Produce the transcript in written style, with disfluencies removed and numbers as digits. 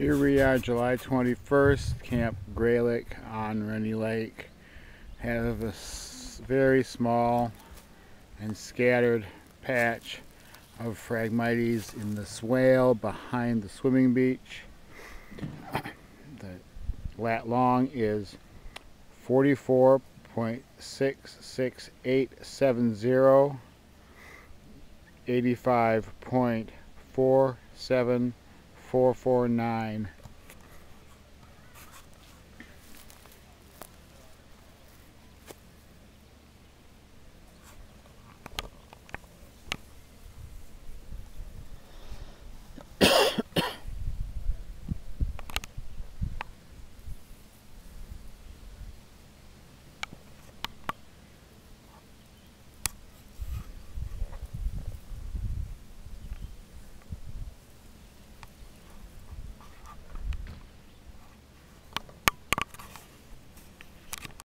Here we are, July 21st, Camp Gray Lake on Rennie Lake. Have a very small and scattered patch of Phragmites in the swale behind the swimming beach. The lat long is 44.66870, 85.47449